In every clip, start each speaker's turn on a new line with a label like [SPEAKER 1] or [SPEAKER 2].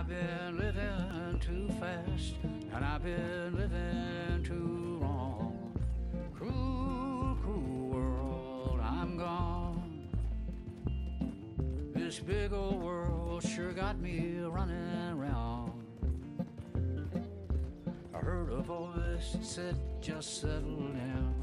[SPEAKER 1] I've been living too fast, and I've been living too wrong. Cruel, cruel world, I'm gone. This big old world sure got me running round. I heard a voice that said, just settle down.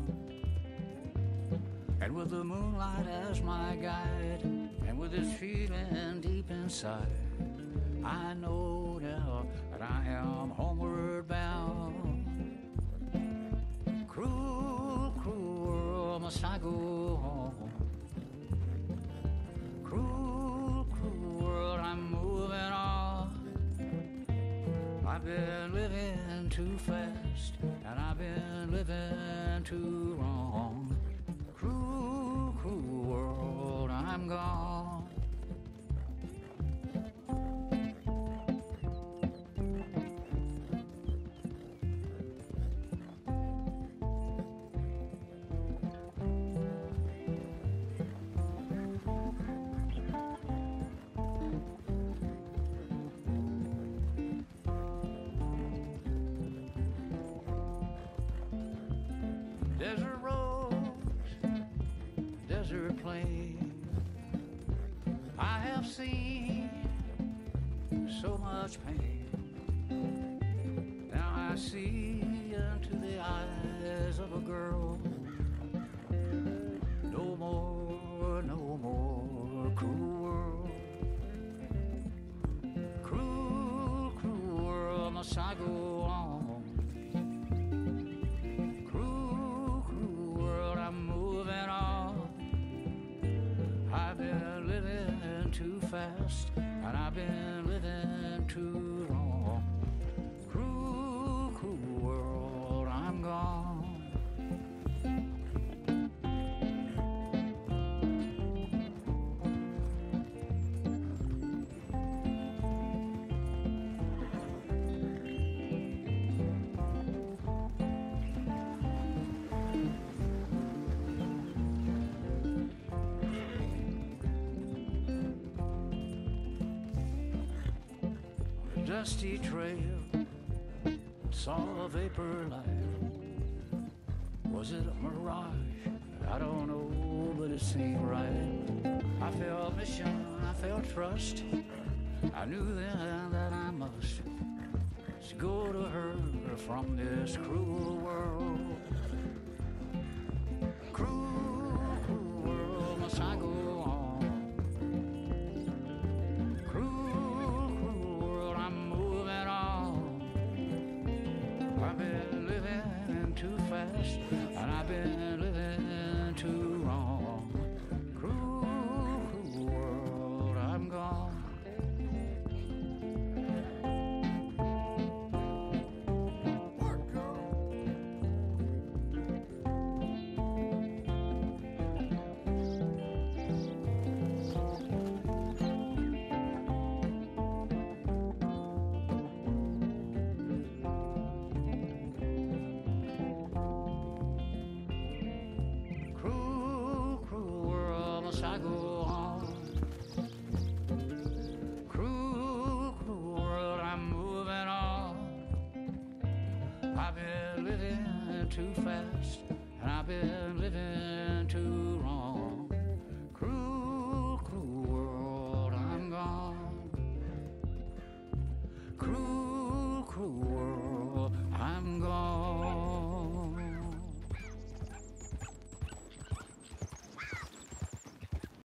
[SPEAKER 1] And with the moonlight as my guide, and with this feeling deep inside, I know now that I am homeward bound. Cruel, cruel world, must I go home? Cruel, cruel world, I'm moving on. I've been living too fast, and I've been living too wrong. Cruel, cruel world, I'm gone. Desert roads, desert plain, I have seen so much pain. Now I see into the eyes of a girl. No more, no more cruel world. Cruel, cruel world, must I go on? I'm moving on. I've been living too fast, and I've been living too long. Cruel, cruel world, I'm gone. Dusty trail, saw a vapor light. Was it a mirage? I don't know, but it seemed right. I felt mission, I felt trust. I knew then that I must go to her from this cruel world. Cruel, cruel world, must I go on? I've been living too fast, and I've been living too wrong. Cruel, cruel world, I'm gone. I go on. Cruel, cruel world, I'm moving on. I've been living too fast, and I've been living too wrong. Cruel, cruel world, I'm gone. Cruel, cruel world, I'm gone.